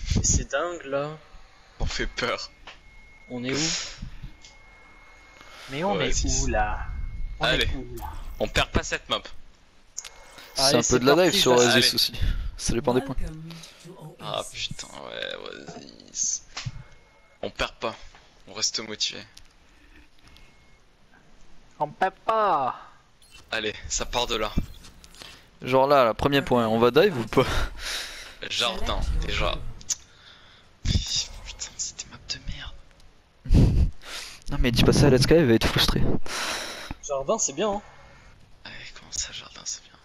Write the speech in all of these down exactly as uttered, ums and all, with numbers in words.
Mais c'est dingue là. On fait peur. On est où? Mais on Ouais, est six. où là? On Allez. est où là? On perd pas cette map. C'est Allez, un c'est peu de la parti, dive sur Allez. Oasis aussi. Ça dépend des points. Ah putain, ouais, Oasis. On perd pas. On reste motivé. On peut pas. Allez, ça part de là. Genre là, là, premier point, on va dive ou pas? Jardin, déjà. Putain, c'était map de merde. Non mais dis pas ça à Let's Sky, il va être frustré. Jardin, c'est bien, hein. Allez, comment ça, jardin, c'est bien.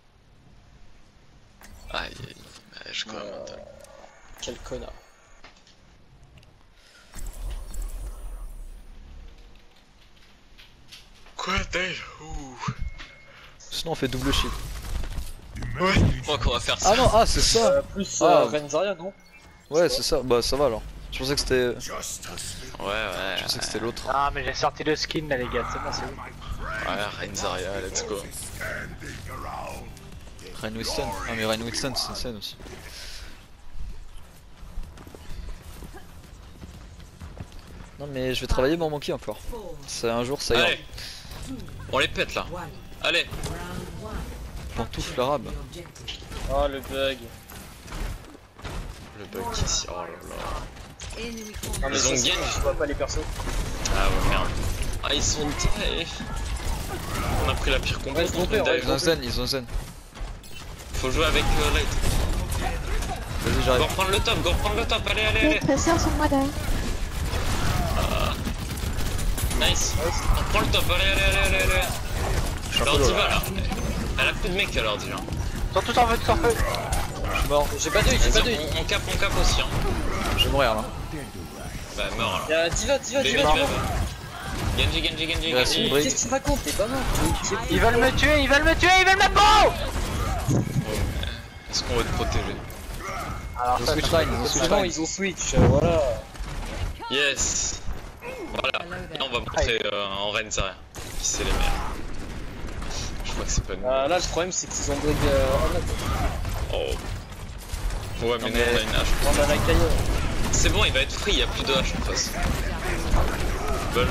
Aïe, aïe, aïe, je connais Euh, mental. Quel connard. Quoi, Dave? Ouh. Sinon on fait double shield. Ouais, je crois qu'on va faire ça. Ah non, ah c'est ça. Euh, plus Ah. euh, Renzaria, non? Ouais c'est ça, bah ça va alors. Je pensais que c'était... Ouais, ouais. Je pensais que c'était l'autre. Ah mais j'ai sorti le skin là les gars, c'est bon c'est bon. Ouais, Renzaria, let's go. Rain Winston. Ah mais Rain Winston c'est une scène aussi. Non mais je vais travailler mon monkey encore. C'est un jour ça ira. Allez, on les pète là. Allez, Pantoufle arabe. Oh le bug. le bug ici, oh là là. Non mais Ils ont ça, gagné. je vois pas les persos. Ah ouais, merde. Ah, ils sont dive. On a pris la pire combo Ouais, ils ont contre peur, ouais. Ils ont zen, ils ont zen. Faut jouer avec euh, Light. Vas-y Go j'arrive. reprendre le top, go reprendre le top, allez, allez, Les allez. tresseurs sont moi derrière. Nice. On prend le top, allez, allez, allez, allez, allez. Je suis un peu Leur low, diva là. là. Elle a plus de mecs alors diva. Ils sont tous en feu, tous en feu. Je suis mort. J'ai pas d'œil, j'ai pas Vas-y, d'œil. on, on cap, on cap aussi hein. Je vais mourir là. Bah mort alors. Y'a Diva, Diva, Diva, Diva, Diva, Diva. Genji, Genji, Genji, Il reste Genji. une Mais brique. qu'est-ce que tu racontes? T'es pas mort. Ils veulent me tuer, ils veulent me tuer, ils veulent ma peau. Est-ce qu'on va te protéger? Alors Ils ont ça, switch ça- line, ils ont switch C'est bon, line. ils ont switch, euh, voilà. Yes. Voilà. Là on va montrer euh, en Renzaria qui c'est les meilleurs. Je crois que c'est pas nous. Euh, là, le problème, c'est qu'ils ont break euh, en mode. Oh. Ouais mais Non, nous on a mais- une hache. On a la caillou. C'est bon, il va être free, il y a plus de hache en face. Bol.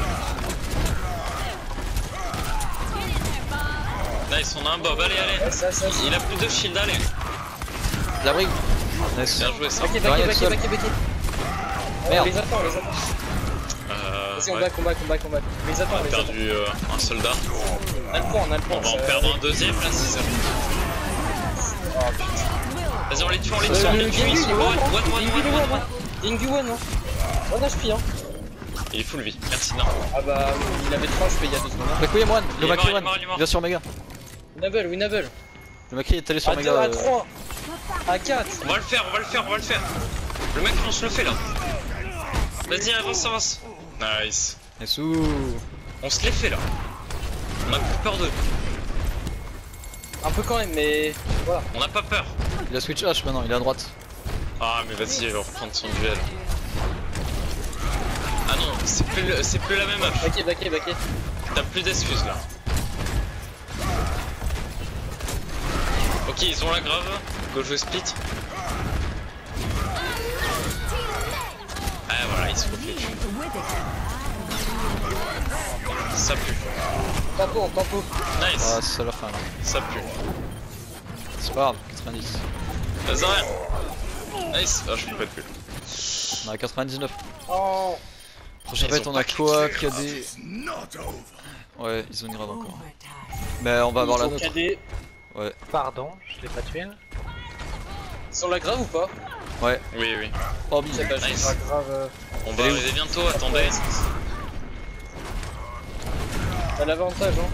Nice, on a un bob, allez, allez. Ouais, ça, ça, ça. Il a plus de shield, allez. La brique. Nice. Bien joué ça. Backé, Rien backé, de backé, seul. backé, backé. Merde. On les attend, on les attend. Euh, Vas-y, on ouais. back, on back, on back, on back. On les attend, On on a les attend. perdu euh, un soldat. On a le point, on a le point. On va en ça- perdre un deuxième là si ça. Oh putain. Vas-y, on les tue, on les tue, Euh, on les tue. Gengu, Ils il sont est one, one, one, one, Gengu, one, il est one, one, one. hein. Gengu one, hein. one H P, hein. Il est full vie, merci, non. Ah bah, il avait trois H P il y a deux secondes. hein. Macri moine, Il le est Macri mort, il est one. mort, il est mort. Viens sur Mega. Winnable, winnable. Le Macri est allé sur À Mega. deux, à euh, trois. À quatre. On va le faire, on va le faire, on va le faire. Le mec, on se le fait là. Vas-y, avance, avance. Nice. Nice, ouh. On se les fait là. On a plus peur d'eux. Un peu quand même, mais voilà. On n'a pas peur. Il a switch H maintenant, il est à droite. Ah mais vas-y, il va reprendre son duel. Ah non, c'est plus, le- c'est plus la même hache. Backé, backé, backé. T'as plus d'excuses là. Ok, ils ont la grave. Go jouer split. Ah voilà, ils se refait. Ça pue. Tempo, tempo. Nice. Ah, c'est ça la fin là. Ça pue. C'est pas grave, quatre-vingt-dix. Vas-y, rien. Nice. Ah, je peux pas plus. On a quatre-vingt-dix-neuf. Oh. Prochaine Ils fight, ont on a pas Koa, K D. Ouais, ils ont une grave encore. Mais on va avoir la Ils ont nôtre. K D. Ouais, Pardon, je l'ai pas tué là. Ils sont la grave ou pas? ouais. Oui, oui. Oh, bim. C'est pas Nice. la grave. euh, On va arriver bientôt, attendez. T'as l'avantage, hein.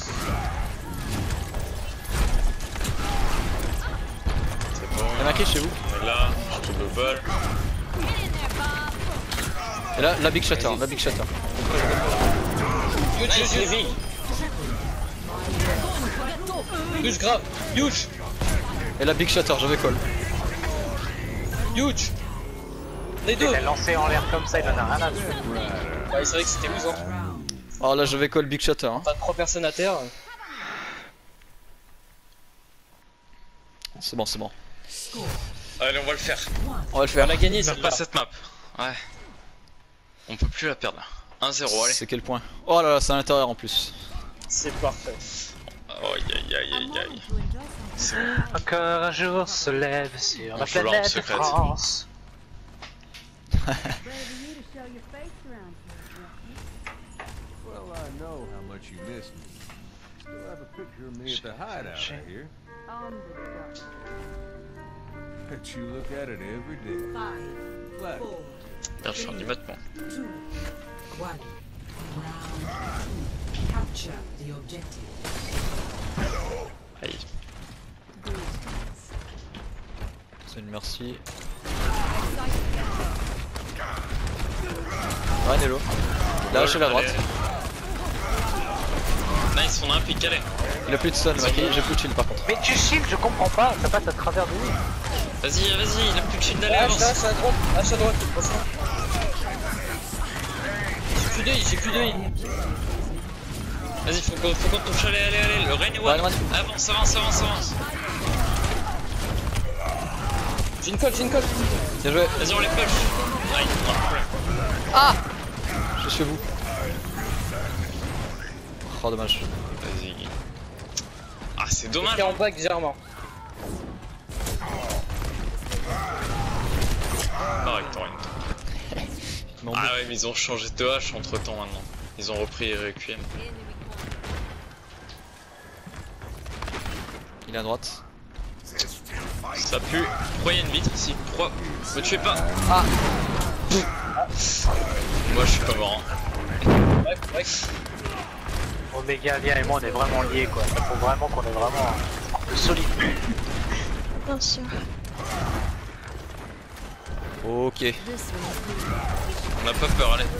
C'est bon. Il y a Macri chez vous. On est là. Je te le bol. Et là, la Big Shatter, la Big Shatter. Huge, Nice, huge, huge. Evie. Huge, grave. Huge. Et la Big Shatter, je vais call. Huge. Les deux. Il a lancé en l'air comme ça, il en a rien à faire. Ouais, c'est vrai que c'était amusant. Oh là, je vais call Big Shatter. Hein. Pas trois personnes à terre. C'est bon, c'est bon. Allez, on va le faire. On va le On faire. l'a gagné, C'est c'est pas pas. cette map. Ouais. On peut plus la perdre. un zéro, allez. C'est quel point? Oh là là, c'est à l'intérieur en plus. C'est parfait. Aïe aïe aïe aïe aïe. C'est bon. Encore un jour se lève sur On la joue là en planète secret. France. Ready for you to show your face around here, Well, I know how much you miss me. Still have a picture of me at the hideout, I hear. on the dot. Bet you look at it every day. Five, Glad. four, Merde, je suis en dix mètres, moi. two, one. Round two. Capture the objective. Aïe. C'est une merci. Ouais, Nello. Là, chez la droite. Nice, on a un pic, allez. Il a plus de stun, le Macri. J'ai plus de shield par contre. Mais tu shield, je comprends pas, ça passe à travers de lui. Vas-y, vas-y, il a plus de shield, allez, H, avance. H à droite, H à droite, attention. J'ai plus d'œil, j'ai plus d'œil. Vas-y, faut qu'on faut qu'on touche, allez, allez, allez. Le Rain Ouais, One. ouais. Avance, avance, avance, avance. J'ai une colle, j'ai une colle. Bien joué. Vas-y, on les push. Aïe, non, problème. Ah, je suis vous. Oh, dommage. Vas-y. Ah, c'est dommage. Qui est en back légèrement. Pareil, t'auras une. Non, Ah ouais, mais ils ont changé de hache entre temps maintenant. Ils ont repris Requiem. il est à droite. Ça pue. Pourquoi il y a une vitre ici? Pourquoi? Me tuez pas. Ah. Moi je suis pas mort. Hein. Back, back. Omega, Via et moi, on est vraiment liés quoi. Il faut vraiment qu'on est vraiment un peu solide. Bien sûr. Ok. On a pas peur, allez.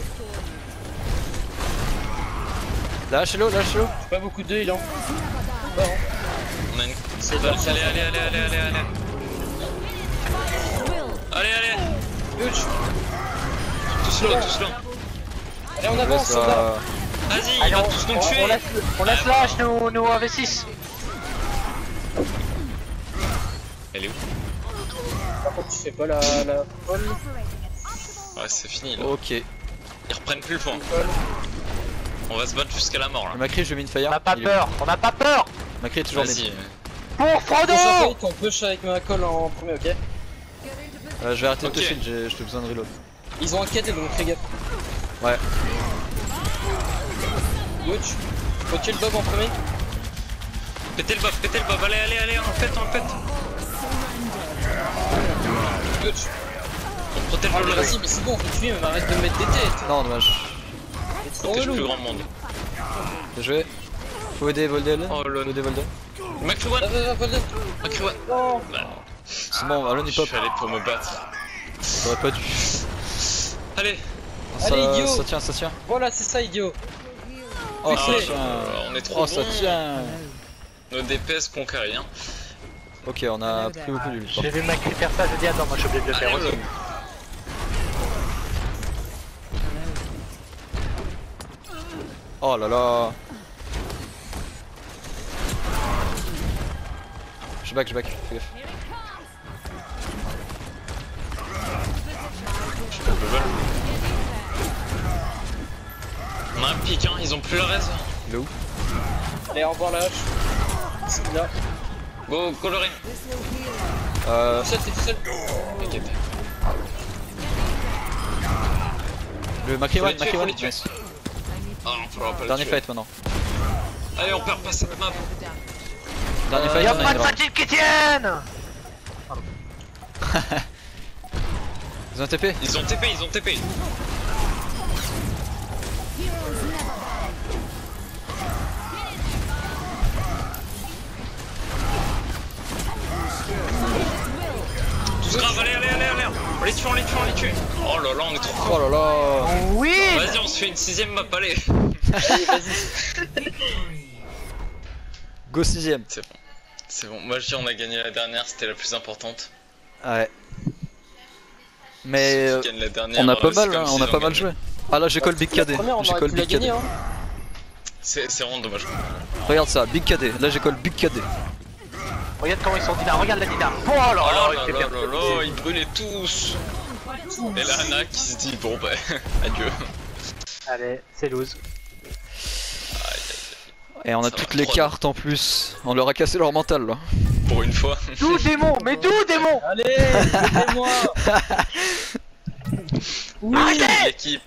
Lâchez-le, lâchez-le. J'ai pas beaucoup d'œil là. On a une. C'est Allez, bon. allez, allez, allez, allez, allez, allez. Allez, allez. Huge. Tout slow, tout slow. Allez, on avance, Ça- on va. Vas-y, il Allez, va on, tous nous on- tuer. on laisse, on laisse Ah, l'âge nous, nous en V six. Elle est où? Par contre, tu fais pas la, la folle. Ouais, c'est fini là. Ok. Ils reprennent plus le point. On va se battre jusqu'à la mort là. Le Macri, je lui ai mis une fire. On n'a pas Il est- peur, on n'a pas peur. Macri est toujours Vas-y. mid. Pour Frodo. Push à fight, on push avec ma colle en premier, ok. Euh, je vais arrêter Ok. de te shield, j'ai j'ai besoin de reload. Ils ont enquêté donc fais gaffe. Ouais. Huge. Faut tuer le Bob en premier. Pétez le bob, pétez le bob. Allez, allez, allez, on le pète, on le pète. Huge. On protège Ah, le mais lot. vas-y, mais c'est bon, faut tuer, mais arrête de me mettre des têtes. Non, dommage. C'est trop Protège le plus relou. grand monde. Bien joué. Faut aider Voldel. Oh, le- Faut aider Voldel. McFreeone, Va, va, va, va, va. McFreeone. Non. Bah, C'est bon, Alon il je pop. suis allé pour me battre. T'aurais pas dû. Allez. Ça, Allez, idiot. ça tient, ça tient. Voilà, c'est ça, idiot. Oh, Ah, ça ouais, tient. on est trop Oh, ça bons. tient. Nos D P S conquérent rien. Ok, on a pris beaucoup de J'ai vu Macri faire ça, je dis attends, moi je suis obligé de le faire Allez, aussi. le- Oh là là. Je back, je back, fais gaffe. Je peux le level. On a un pic, hein, ils ont plus le reste. Il est où? Allez, au revoir la hache. C'est là. Go, coloring. Euh. Tout seul, t'es tout seul. T'inquiète. Le Macri Faut one, les tuer, Macri faut one. les tuer. Nice. Ah, on pourra pas le Dernier tuer. fight maintenant. Allez, on perd pas cette map. Dernier Euh, fight, Y'a on a pas une de round. fatigue qui tienne. Ils ont T P? Ils ont T P, ils ont T P. Tous grave, allez, allez, allez, allez. On les tue, on les tue, on les tue. Oh là là, on est trop fort. Oh là là. Oui. Vas-y, on se fait une sixième map, allez. Allez, vas-y. Go sixième. C'est bon. C'est bon. Moi, je dis, on a gagné la dernière, c'était la plus importante. Ouais. Mais euh, Qui gagne la dernière, on a euh, pas c'est mal, comme hein, on s'ils a ont pas mal gagné. joué. Ah là j'ai call Big K D. La première, on J'ai aurait call pu la Big K D. gagner, hein. C'est c'est vraiment dommage. Regarde ça, Big K D. Là j'ai call Big K D. Regarde comment ils sont Dina, regarde la Dina. Oh là Oh là, là il là fait là faire là là, ils brûlaient tous. Et là, Anna qui se dit bon bah, adieu. Allez, c'est loose. Et on a Ça toutes va, les trois, cartes en plus. On leur a cassé leur mental là. Pour une fois. D'où démon, mais d'où démon? Allez, aidez-moi. Oui, l'équipe.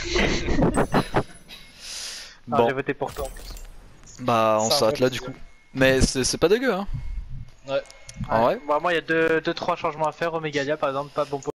Ah, Bon, j'ai voté pour toi. bah on Ça s'arrête là va, du coup. Mais c'est c'est pas dégueu hein. Ouais. En vrai. Bah, moi, il y a deux trois changements à faire. Omegalia, par exemple, pas bon pour.